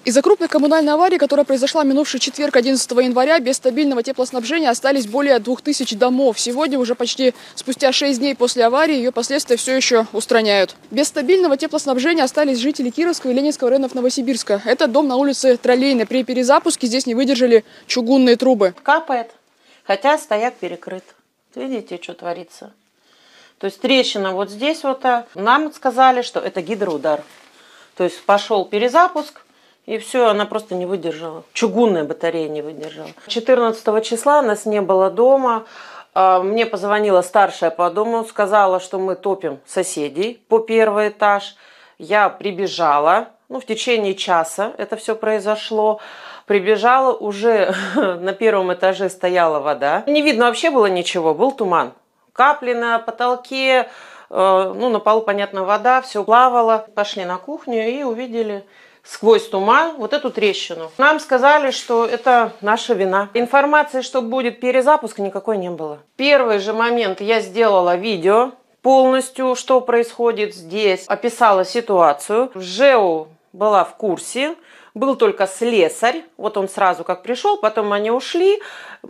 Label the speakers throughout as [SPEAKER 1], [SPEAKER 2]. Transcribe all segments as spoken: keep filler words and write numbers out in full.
[SPEAKER 1] Из-за крупной коммунальной аварии, которая произошла минувший четверг, одиннадцатого января, без стабильного теплоснабжения остались более двух тысяч домов. Сегодня, уже почти спустя шесть дней после аварии, ее последствия все еще устраняют. Без стабильного теплоснабжения остались жители Кировского и Ленинского районов Новосибирска. Это дом на улице Троллейной. При перезапуске здесь не выдержали чугунные трубы.
[SPEAKER 2] Капает, хотя стояк перекрыт. Видите, что творится? То есть трещина вот здесь вот. Нам сказали, что это гидроудар. То есть пошел перезапуск. И все, она просто не выдержала. Чугунная батарея не выдержала. четырнадцатого числа нас не было дома. Мне позвонила старшая по дому, сказала, что мы топим соседей по первый этаж. Я прибежала, ну, в течение часа это все произошло. Прибежала, уже на первом этаже стояла вода. Не видно вообще было ничего, был туман. Капли на потолке, ну, на полу, понятно, вода, все плавало. Пошли на кухню и увидели сквозь туман вот эту трещину. Нам сказали, что это наша вина. Информации, что будет перезапуск, никакой не было. Первый же момент я сделала видео полностью, что происходит здесь. Описала ситуацию. ЖЭУ была в курсе. Был только слесарь. Вот он сразу как пришел, потом они ушли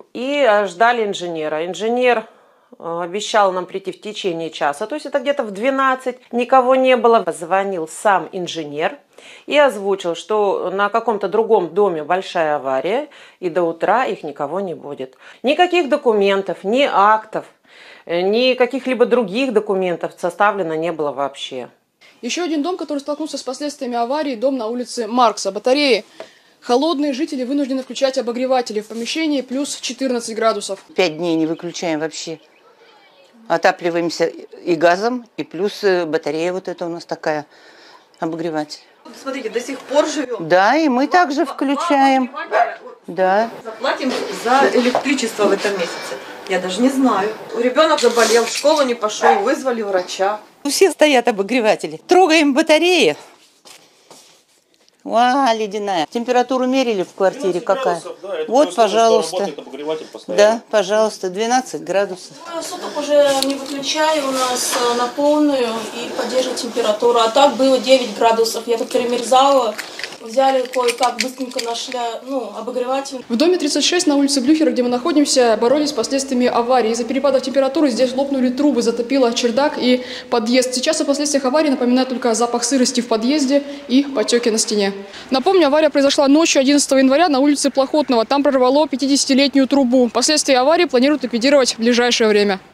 [SPEAKER 2] и ждали инженера. Инженер обещал нам прийти в течение часа. То есть это где-то в двенадцать. Никого не было. Позвонил сам инженер и озвучил, что на каком-то другом доме большая авария, и до утра их никого не будет. Никаких документов, ни актов, ни каких-либо других документов составлено не было вообще.
[SPEAKER 1] Еще один дом, который столкнулся с последствиями аварии, дом на улице Маркса. Батареи холодные, жители вынуждены включать обогреватели. В помещении плюс четырнадцать градусов.
[SPEAKER 3] Пять дней не выключаем вообще. Отапливаемся и газом, и плюс батарея вот эта у нас такая, обогреватель.
[SPEAKER 4] Смотрите, до сих пор живем.
[SPEAKER 3] Да, и мы два, также включаем. Да.
[SPEAKER 4] Заплатим за электричество в этом месяце. Я даже не знаю. Ребенок заболел, в школу не пошел, вызвали врача.
[SPEAKER 3] У всех стоят обогреватели. Трогаем батареи. А, ледяная. Температуру мерили в квартире какая?
[SPEAKER 5] Да,
[SPEAKER 3] вот, пожалуйста. Да, пожалуйста, двенадцать градусов.
[SPEAKER 6] Суток уже не выключаю, у нас на полную и поддерживаю температуру. А так было девять градусов. Я тут перемерзала. Взяли кое-как, быстренько нашли, ну, обогреватель.
[SPEAKER 1] В доме тридцать шесть на улице Блюхера, где мы находимся, боролись с последствиями аварии. Из-за перепадов температуры здесь лопнули трубы, затопило чердак и подъезд. Сейчас о последствиях аварии напоминает только запах сырости в подъезде и потеки на стене. Напомню, авария произошла ночью одиннадцатого января на улице Плохотного. Там прорвало пятидесятилетнюю трубу. Последствия аварии планируют ликвидировать в ближайшее время.